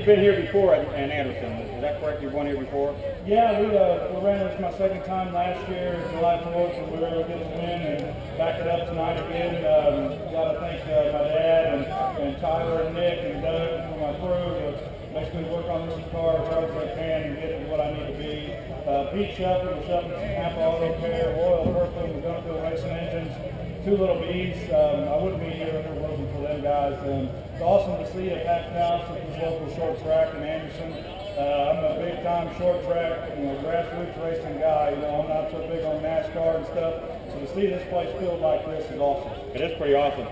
you've been here before in Anderson. Is that correct? You've won here before? Yeah, we ran this my second time last year, July 4th, and we were able to get the win and back it up tonight again. Got to thank my dad and Tyler and Nick and Doug for my crew. Makes me work on this car as hard as I can and get it what I need to be. Pete Shuffler, Tampa Auto Care, Royal Purple, the Gunfield Racing Engines, two little B's. I wouldn't be here if it wasn't for them guys. It's awesome to see a packed house at this local short track in Anderson. I'm a big-time short track, grassroots racing guy. I'm not so big on NASCAR and stuff. So to see this place filled like this is awesome. It is pretty awesome.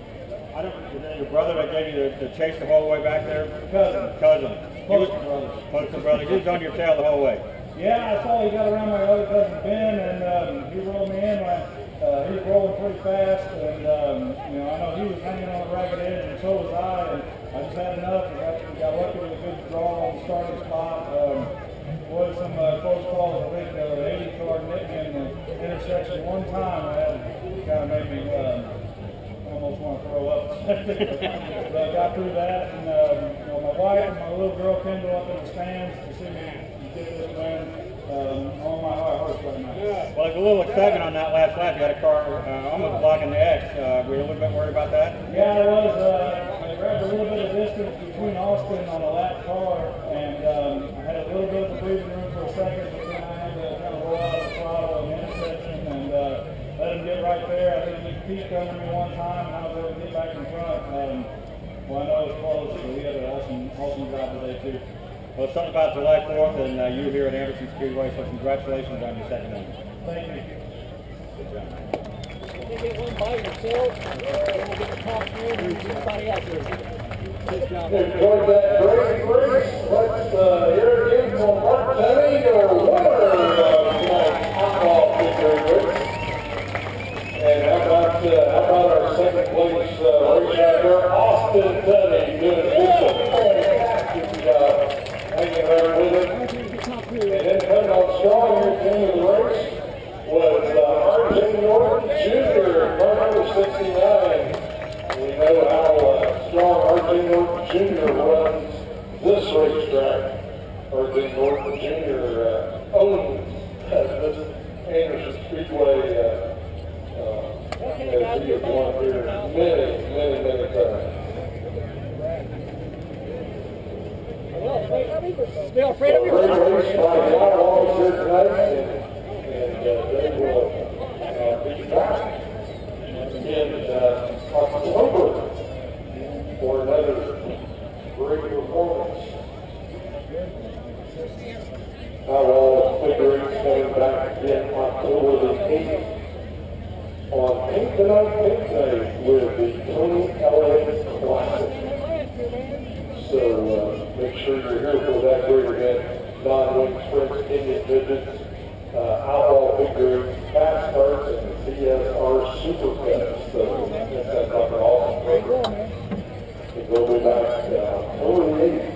Your brother that gave you the chase the whole way back there? Cousin. Poster brother. Poster brother. He was on your tail the whole way. Yeah, I saw he got around my other cousin Ben, and he rolled me in. He was rolling pretty fast, and I know he was hanging on a ragged edge, and so was I. And I just had enough. We got lucky with a good draw on the starting spot. Was some close calls. I think the 80 car nipped me in the intersection one time. That kind of made me almost want to throw up. But I got through that, and my wife and my little girl Kendall up in the stands to see me get this win. On my high horse right now. Well, there's a little excitement on that last lap. You got a car almost blocking the X. Were you a little bit worried about that? Yeah, I was. I grabbed a little bit of distance between Austin on a lap car, and I had a little bit of a breathing room for a second, but then I had to kind of roll out of the throttle in the intersection and let him get right there. I think he peaked under me one time, and I was able to get back in front. Well, I know it was close, so we had an awesome job today, too. Well, something about July 4th and you here at Anderson Speedway, so congratulations on your second win. Thank you. Good job. You get one by yourself, and you get the top end, and somebody out there. Good job. Enjoyed that great race. Let's hear it again from Mark Tunny, your winner of tonight's Outlaw victory race. And how about our second place race driver, Austin Tunny, doing a fantastic job. Hanging there with it. And then coming on strong here at the end of the race was R.J. Norton Jr., number 69. We know how strong R.J. Norton Jr. runs this racetrack. R.J. Norton Jr. owns this Anderson Speedway as he has won here many times. Still afraid of your race by the Outlaws here tonight, and they will be back in October for another great performance. Outlaws figurines coming back again October the 8th on Pink Tonight Pink Day with the Tony LA Classic. So make sure you're here for that great event. Non-wing sprints, Indian Midgets, Outlaw Victory, Fast Starts, and CSR Super Cups. So that's like an awesome program. We'll be back October the 8th.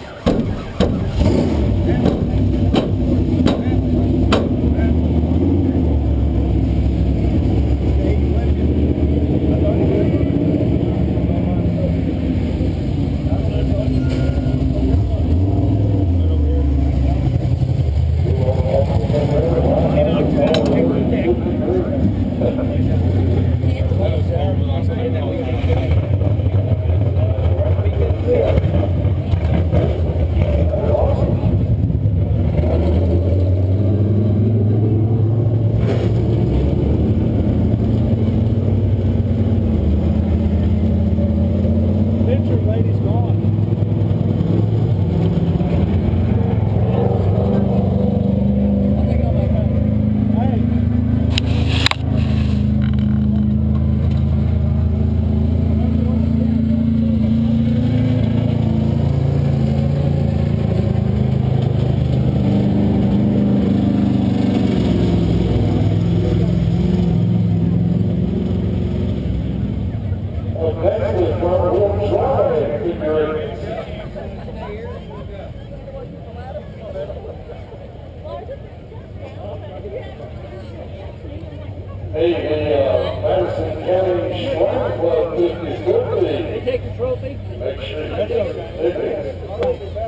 Hey, the Madison County Shrine Club 50/50. They take the trophy. Make sure you get it.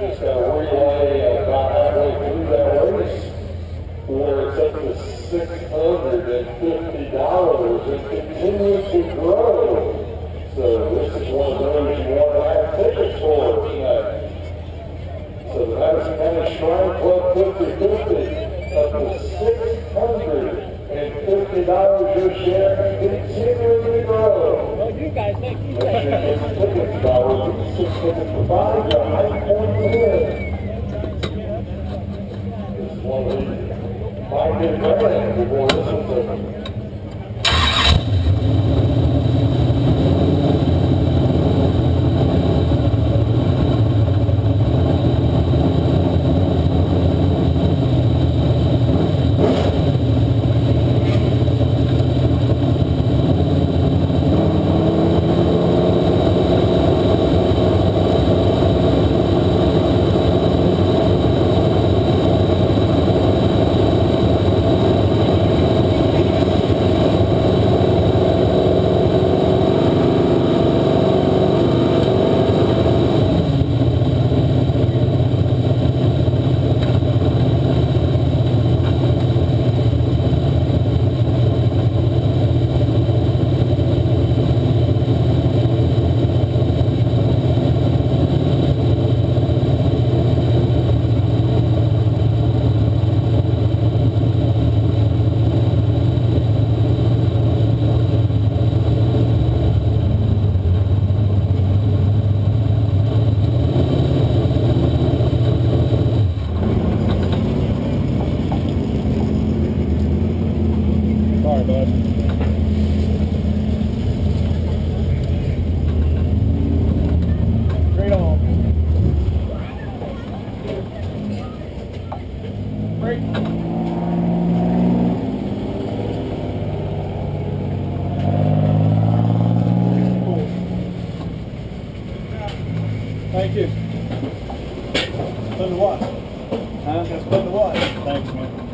to the Madison County Shrine Club 50/50 up to $650 your share and continuing to grow. Well, you guys think you That's your tickets, dollars, 6 tickets for 5, your high point to win. It's one of the $5 grand before this is over. Sorry, bud. Straight on. Brake. Cool. Thank you. Spend the watch. Huh? Spend the watch. Thanks, man.